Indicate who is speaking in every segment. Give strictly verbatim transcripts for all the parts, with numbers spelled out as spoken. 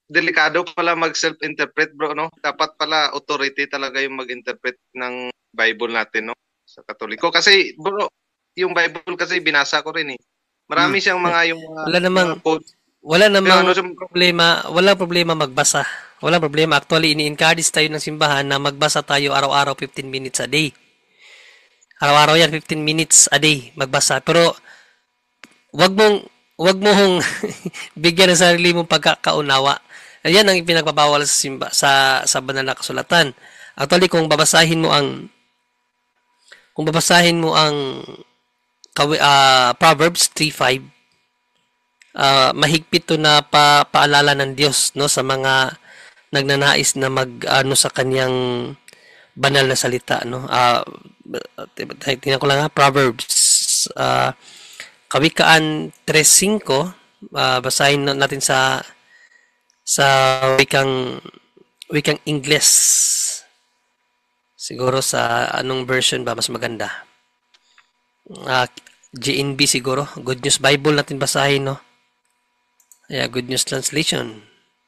Speaker 1: delikado pala mag-self-interpret, bro, no? Dapat pala authority talaga yung mag-interpret ng Bible natin, no? Sa Katoliko. Kasi, bro, yung Bible kasi binasa ko rin eh.
Speaker 2: Hmm.
Speaker 1: Marami siyang mga yung mga
Speaker 2: Wala
Speaker 1: mga
Speaker 2: namang
Speaker 1: quote.
Speaker 2: wala
Speaker 1: Yung ano
Speaker 2: namang
Speaker 1: siya,
Speaker 2: problema, wala problema magbasa. Wala problema. Actually, ini-encourage tayo ng simbahan na magbasa tayo araw-araw fifteen minutes a day. Araw-araw yan, fifteen minutes a day magbasa. Pero wag mong wag mo hong bigyan ng sarili mong pagkakaunawa. Yan ang ipinagbabawal sa simba sa sa banal na kasulatan. Actually, kung babasahin mo ang kung babasahin mo ang uh, Proverbs three five, uh, mahigpit to na pa, paalala ng Diyos no sa mga nagnanais na mag ano sa kanyang banal na salita no. Uh, tingnan ko lang ha, Proverbs uh, Kawikaan three five, uh, basahin natin sa sa wikang wikang Ingles. Siguro sa anong version ba mas maganda? Uh, G N B siguro. Good News Bible natin basahin, no? Yeah, Good News Translation.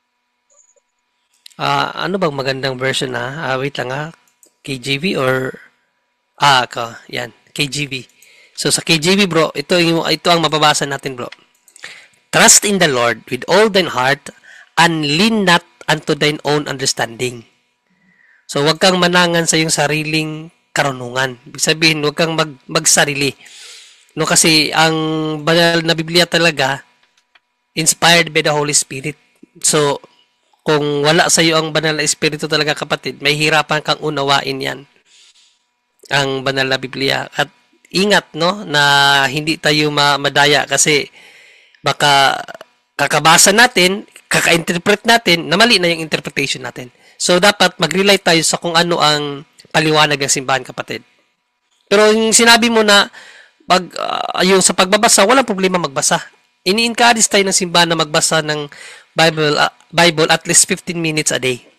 Speaker 2: Uh, ano bang magandang version ha? Uh, wait lang ha. K J V or ah, ka, yan, K J V. So sa K J V bro, ito yung ito ang mababasa natin bro. Trust in the Lord with all thine heart and lean not unto thine own understanding. So wag kang manangan sa iyong sariling karunungan. Ibig sabihin, wag kang mag magsarili. No kasi ang banal na Biblia talaga inspired by the Holy Spirit. So kung wala sa iyo ang banal na espiritu talaga kapatid, may hirapan kang unawain 'yan. Ang banal na Biblia at ingat no na hindi tayo madaya kasi baka kakabasa natin, kaka-interpret natin na mali na yung interpretation natin. So dapat mag-rely tayo sa kung ano ang paliwanag ng simbahan kapatid. Pero yung sinabi mo na pag uh, yung sa pagbabasa, walang problema magbasa. Ini-encourage tayo ng simbahan na magbasa ng Bible uh, Bible at least fifteen minutes a day.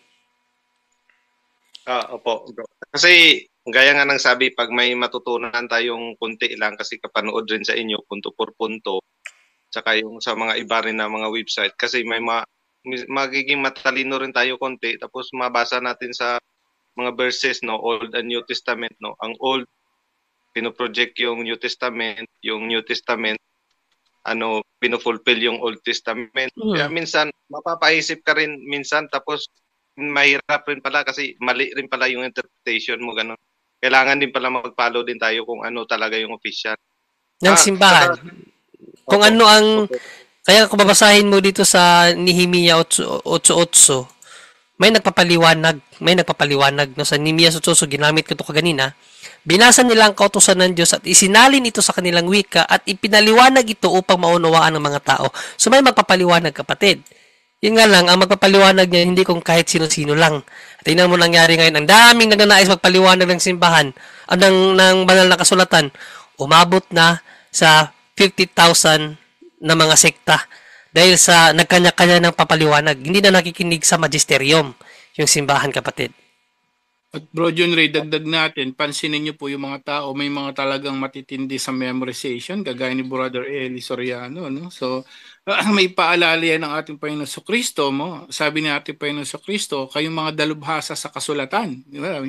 Speaker 1: ah, opo, bro. Kasi gaya nga ng sabi, pag may matutunan tayong kunti lang kasi kapanood rin sa inyo, punto por punto, tsaka yung sa mga iba rin na mga website, kasi may ma, magiging matalino rin tayo konti, tapos mabasa natin sa mga verses, no, Old and New Testament, no. Ang Old, pinoproject yung New Testament, yung New Testament, ano, pinofulfill yung Old Testament. Kaya
Speaker 2: Hmm.
Speaker 1: minsan, mapapaisip ka rin minsan, tapos mahirap rin pala kasi mali rin pala yung interpretation mo, ganun. Kailangan din pala mag-follow din tayo kung ano talaga yung official.
Speaker 2: Ng
Speaker 1: Ah,
Speaker 2: simbahan.
Speaker 1: saka,
Speaker 2: Kung
Speaker 1: opo,
Speaker 2: ano ang
Speaker 1: opo.
Speaker 2: kaya kung babasahin mo dito sa Nehemiah eight eight, may nagpapaliwanag, may nagpapaliwanag no sa Nehemiah eight eight, ginamit ko to kaganina. Binasa nila ang kautusan ng Diyos at isinalin ito sa kanilang wika at ipinaliwanag ito upang maunawaan ng mga tao. So may magpapaliwanag kapatid. Yun nga lang, ang magpapaliwanag niya hindi kung kahit sino-sino lang. At tingnan mo nangyari ngayon, ang daming nagnanais magpaliwanag ng simbahan, ah, ng, ng banal na kasulatan, umabot na sa fifty thousand na mga sekta dahil sa nagkanya-kanya ng papaliwanag. Hindi na nakikinig sa magisterium yung simbahan kapatid.
Speaker 3: At Bro John Ray, dagdag natin, pansinin niyo po yung mga tao, may mga talagang matitindi sa memorization, kagaya ni Brother Eli Soriano. No? So, uh, may paalala yan ng ating Panginoon sa Kristo mo. Sabi ni ating Panginoon sa Kristo, kayong mga dalubhasa sa kasulatan. Di ba?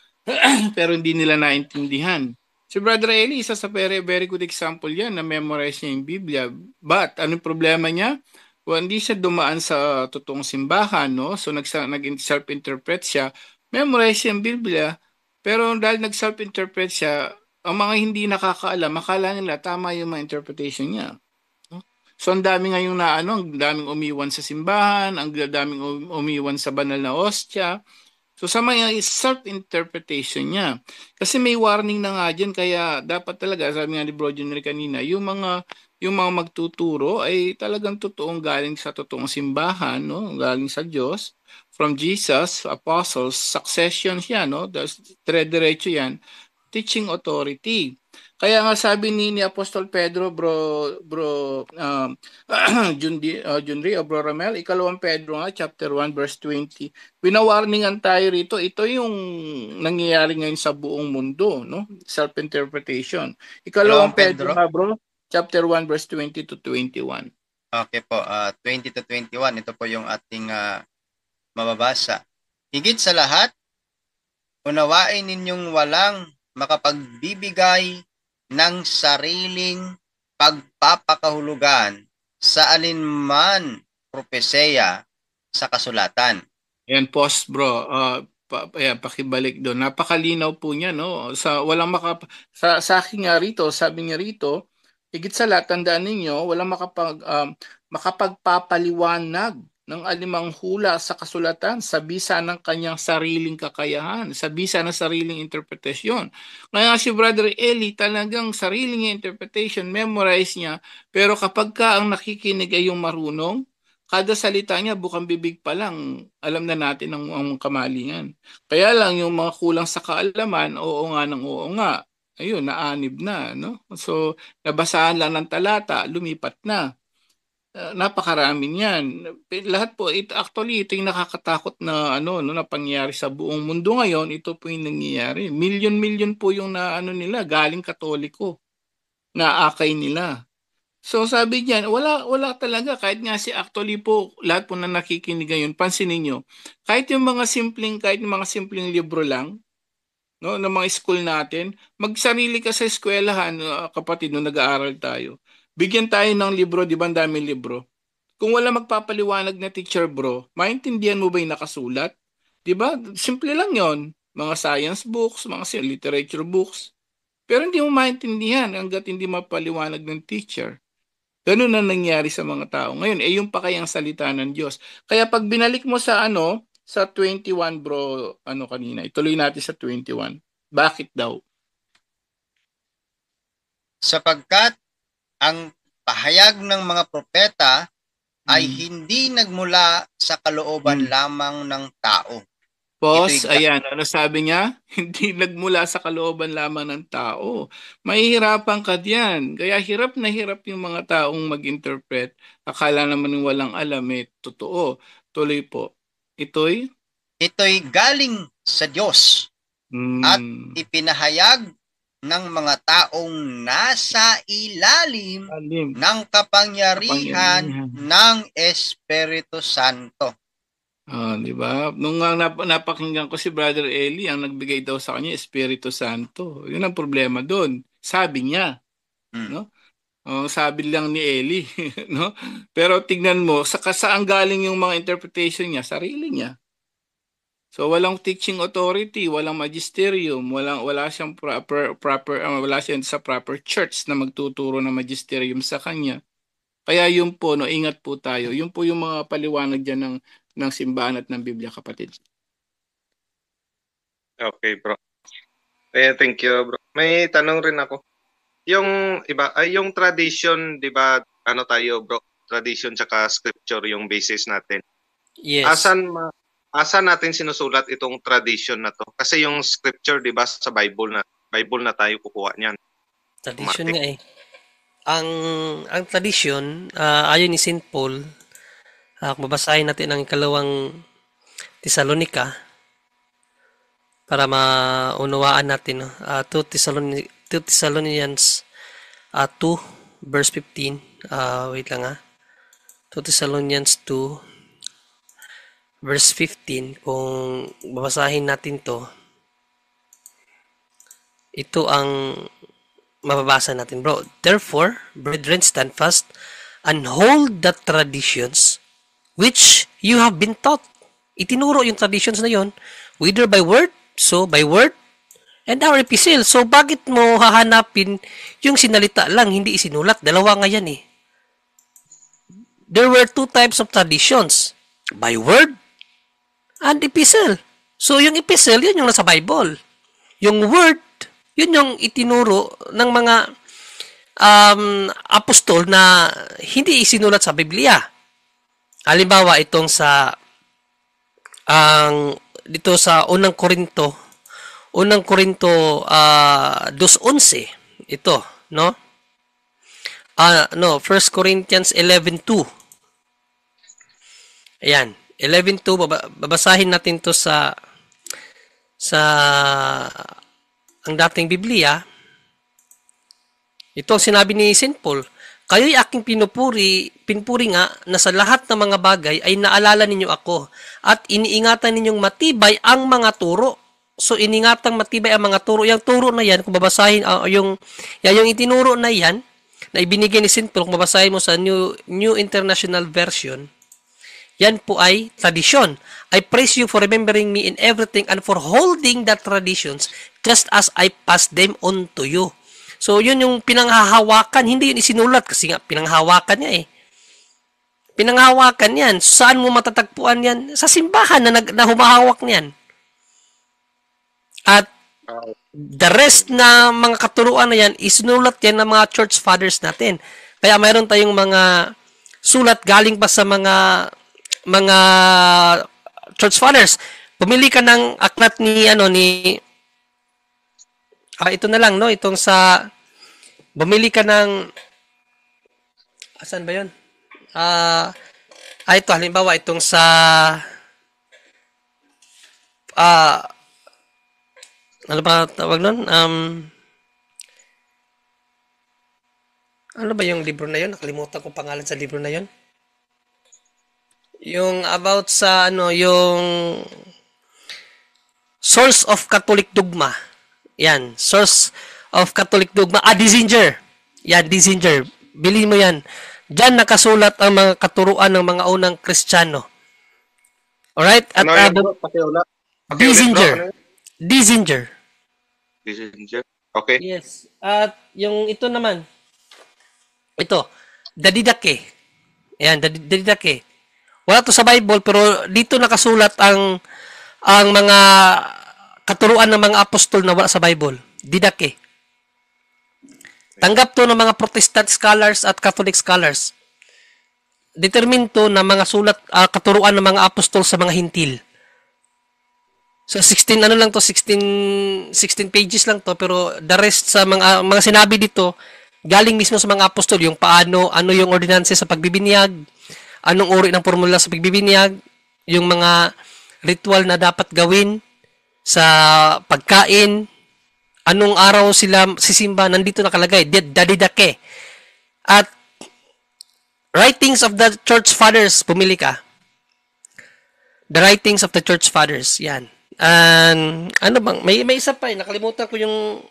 Speaker 3: Pero hindi nila naintindihan. Si Brother Eli, isa sa very, very good example yan na memorize niya yung Biblia. But, anong problema niya? Well, hindi siya dumaan sa totoong simbahan, no? So, nag-self-interpret siya, memorize yung Biblia, pero dahil nag-self-interpret siya, ang mga hindi nakakaalam, akala nila tama yung mga interpretation niya. No? So, ang dami ngayong na ano, ang daming umiwan sa simbahan, ang daming umiwan sa banal na ostya. So, sa mga self-interpretation niya. Kasi may warning na nga dyan, kaya dapat talaga, sabi nga ni Bro Junior kanina, yung mga yung mga magtuturo ay talagang totoong galing sa totoong simbahan, no? Galing sa Diyos, from Jesus, apostles, succession siya, no? Dire-diretso yan, teaching authority. Kaya nga sabi ni, ni Apostol Pedro, bro, bro, um, Jundi, uh, Junri, o bro Ramel, ikalawang Pedro nga, chapter one, verse twenty, winawarningan tayo rito, ito yung nangyayari ngayon sa buong mundo, no? Self-interpretation. Ikalawang
Speaker 4: Dalawang
Speaker 3: Pedro
Speaker 4: Pedro.
Speaker 3: nga, bro, chapter one, verse twenty to twenty-one.
Speaker 4: Okay po, ah, twenty to twenty-one, ito po yung ating ah, mababasa. Higit sa lahat, unawain ninyong walang makapagbibigay ng sariling pagpapakahulugan sa alinman propeseya sa kasulatan.
Speaker 3: Ayan, pause bro. Uh, pa, ayan, pakibalik doon. Napakalinaw po niya, no? Sa walang maka sa, sa akin nga rito, sabi niya rito, higit sa lahat, tandaan ninyo, walang makapag um, makapagpapaliwanag ng alimang hula sa kasulatan sa bisa ng kanyang sariling kakayahan, sa bisa ng sariling interpretasyon. Kaya si Brother Eli, talagang sariling interpretation, memorize niya, pero kapag ka ang nakikinig ay yung marunong, kada salita niya, bukang bibig pa lang, alam na natin ang, ang kamalingan. Kaya lang, yung mga kulang sa kaalaman, oo nga ng oo nga, ayun, naanib na, no? So, nabasahan lang ng talata, lumipat na. Uh, napakarami niyan. Lahat po, it, actually, ito yung nakakatakot na, ano, no, na pangyayari sa buong mundo ngayon, ito po yung nangyayari. Milyon-milyon po yung na, ano nila, galing Katoliko, na akay nila. So sabi niyan, wala wala talaga kahit nga si actually po lahat po na nakikinig ngayon, pansinin niyo. Kahit yung mga simpleng kahit yung mga simpleng libro lang, no, ng mga school natin, magsarili ka sa eskwelahan, uh, kapatid, no nag-aaral tayo. Bigyan tayo ng libro, di ba, ang daming libro. Kung wala magpapaliwanag na teacher, bro, maintindihan mo ba yung nakasulat? Di ba? Simple lang 'yon. Mga science books, mga literature books. Pero hindi mo maintindihan hangga't hindi mapaliwanag ng teacher. Ganun ang nangyari sa mga tao. Ngayon, eh yung pa kayang salita ng Diyos. Kaya pag binalik mo sa ano, sa twenty-one bro, ano kanina, ituloy natin sa twenty-one. Bakit daw?
Speaker 4: Sapagkat ang pahayag ng mga propeta ay
Speaker 3: Hmm.
Speaker 4: hindi nagmula sa kalooban
Speaker 3: Hmm.
Speaker 4: lamang ng tao.
Speaker 3: Boss,
Speaker 4: Ito'y-
Speaker 3: ayan, ano sabi niya? Hindi nagmula sa kalooban lamang ng tao. Mahihirapan ka diyan. Kaya hirap na hirap yung mga taong mag-interpret. Akala naman ng walang alam, eh, totoo. Tuloy po. Ito'y?
Speaker 4: Ito'y galing sa Diyos at
Speaker 3: Hmm.
Speaker 4: ipinahayag ng mga taong nasa ilalim
Speaker 3: Alim.
Speaker 4: ng kapangyarihan
Speaker 3: Kapangyarihan.
Speaker 4: ng Espiritu Santo.
Speaker 3: Ah, di ba? Nung nga nap napakinggan ko si Brother Eli, ang nagbigay daw sa kanya Espiritu Santo. Yun ang problema doon. Sabi niya,
Speaker 4: Hmm.
Speaker 3: no? Oh, sabi lang ni Eli, no? Pero tignan mo, sa saan galing yung mga interpretation niya, sarili niya. So walang teaching authority, walang magisterium, walang wala siyang proper proper uh, wala siyang sa proper church na magtuturo ng magisterium sa kanya. Kaya yun po, no, ingat po tayo. Yun po yung mga paliwanag diyan ng ng simbahan at ng Biblia, kapatid.
Speaker 1: Okay, bro. Eh, thank you, bro. May tanong rin ako. Yung iba, ay yung tradition, 'di ba? Ano tayo, bro? Tradition tsaka scripture yung basis natin.
Speaker 2: Yes.
Speaker 1: Asan ma asan natin sinusulat itong tradition na to? Kasi yung scripture, 'di ba, sa Bible na Bible na tayo kukuha niyan.
Speaker 2: Tradition
Speaker 1: Automatic.
Speaker 2: nga eh. Ang ang tradition, ah, ayon ni Saint Paul, ah, kung babasahin natin ang ikalawang Tesalonica para maunawaan natin, no? Ah, two Thessaloni- two Thessalonians ah, two verse fifteen. Ah, wait lang ah. two Thessalonians two verse fifteen, kung babasahin natin to, ito ang mababasa natin, bro. Therefore, brethren, stand fast and hold the traditions which you have been taught. Itinuro yung traditions na yon, whether by word, so by word, and our epistle. So, bakit mo hahanapin yung sinalita lang, hindi isinulat? Dalawa nga yan eh. There were two types of traditions, by word and epistle. So, yung epistle, yun yung nasa Bible. Yung word, yun yung itinuro ng mga um, apostol na hindi isinulat sa Biblia. Halimbawa, itong sa ang dito sa unang Korinto, unang Korinto uh, two eleven, ito, no? Ah, uh, no, First Corinthians eleven two. Ayan, eleven two, babasahin natin to sa sa ang dating Biblia. Ito ang sinabi ni Saint Paul, kayo'y aking pinupuri, pinupuri nga na sa lahat ng mga bagay ay naalala ninyo ako at iniingatan ninyong matibay ang mga turo. So, iningatang matibay ang mga turo. Yung turo na yan, kung babasahin, uh, yung, yan, yung itinuro na yan, na ibinigay ni Saint Paul, kung babasahin mo sa New, New International Version, yan po ay tradisyon. I praise you for remembering me in everything and for holding the traditions just as I pass them on to you. So, yun yung pinanghahawakan. Hindi yun isinulat kasi nga pinanghahawakan niya eh. Pinanghahawakan yan. Saan mo matatagpuan yan? Sa simbahan na, na humahawak niyan. At the rest na mga katuruan na yan, isinulat yan ng mga church fathers natin. Kaya mayroon tayong mga sulat galing pa sa mga mga church fathers. Pumili ka ng aklat ni ano ni ah, ito na lang no, itong sa bumili ka ng asan ba 'yon? Ah, ah ito halimbawa itong sa ah ano ba tawag nun? Um, ano ba yung libro na yun? Nakalimutan ko pangalan sa libro na yun. Yung about sa ano, yung Source of Catholic Dogma. Yan, Source of Catholic Dogma. Ah, Dissinger. Yan, Dissinger. Bilhin mo yan. Diyan nakasulat ang mga katuruan ng mga unang Kristiyano. Alright? At
Speaker 1: Ano yun, bro? Pakiulat. Pakiulit, bro.
Speaker 2: Dissinger.
Speaker 1: Ano yun?
Speaker 2: Dissinger.
Speaker 1: Dissinger. Okay.
Speaker 2: Yes. At yung ito naman, ito, Dadidake. Ayan, Dadidake. Wala to sa Bible, pero dito nakasulat ang ang mga katuruan ng mga apostol na wala sa Bible. Didake. Tanggap to ng mga Protestant scholars at Catholic scholars. Determine to na mga sulat, uh, katuruan ng mga apostol sa mga hintil. So sixteen ano lang to, sixteen sixteen pages lang to, pero the rest sa mga mga sinabi dito galing mismo sa mga apostol, yung paano, ano yung ordinances sa pagbibinyag, anong uri ng formula sa pagbibinyag, yung mga ritual na dapat gawin sa pagkain, anong araw sila sisimba, nandito nakalagay, Dadidake. At writings of the church fathers, pumili ka. The writings of the church fathers, yan. And, ano bang, may, may isa pa eh, nakalimutan ko yung,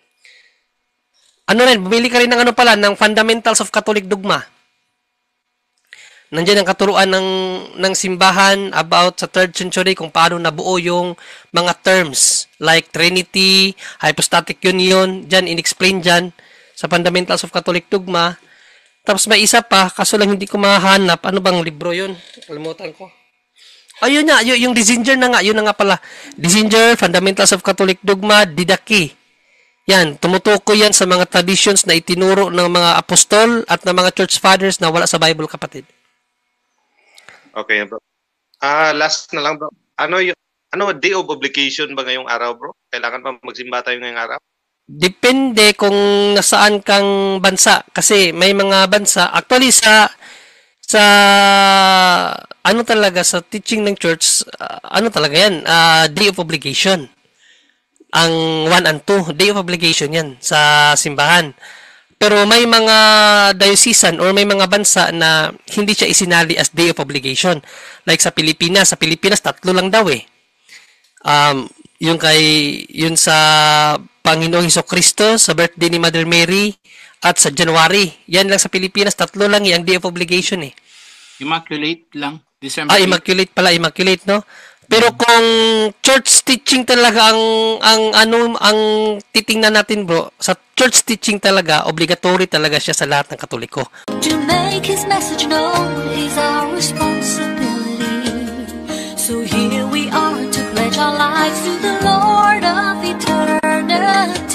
Speaker 2: ano rin, bumili ka rin ng ano pala, ng Fundamentals of Catholic Dogma. Nandiyan ang katuruan ng, ng simbahan about sa third century kung paano nabuo yung mga terms like Trinity, Hypostatic Union, dyan, in-explain dyan sa Fundamentals of Catholic Dogma. Tapos may isa pa, kaso lang hindi ko mahanap, ano bang libro yun? Kalimutan ko. Ayun nga, yung Dissinger na nga, yun na nga pala. Dissinger, Fundamentals of Catholic Dogma, Didake. Yan, tumutukoy yan sa mga traditions na itinuro ng mga apostol at ng mga church fathers na wala sa Bible, kapatid.
Speaker 1: Okay, bro. Ah, last na lang, bro. Ano yung ano day of obligation ba ngayong araw, bro? Kailangan pa magsimba tayo ngayong araw?
Speaker 2: Depende kung nasaan kang bansa kasi may mga bansa actually sa sa ano talaga sa teaching ng church, uh, ano talaga yan, uh, day of obligation. Ang one and two, day of obligation yan sa simbahan. Pero may mga diocesan or may mga bansa na hindi siya isinali as day of obligation. Like sa Pilipinas, sa Pilipinas tatlo lang daw eh. Um, yung kay yun sa Panginoong Hesukristo, sa birthday ni Mother Mary, at sa January. Yan lang sa Pilipinas, tatlo lang yung day of obligation eh.
Speaker 3: Immaculate lang. December
Speaker 2: Ah, immaculate pala, immaculate, no? Pero kung church teaching talaga ang ang ano ang titingnan natin, bro, sa church teaching talaga obligatory talaga siya sa lahat ng Katoliko.
Speaker 5: To make his message known is our responsibility. So here we are to pledge our lives to the Lord of eternity.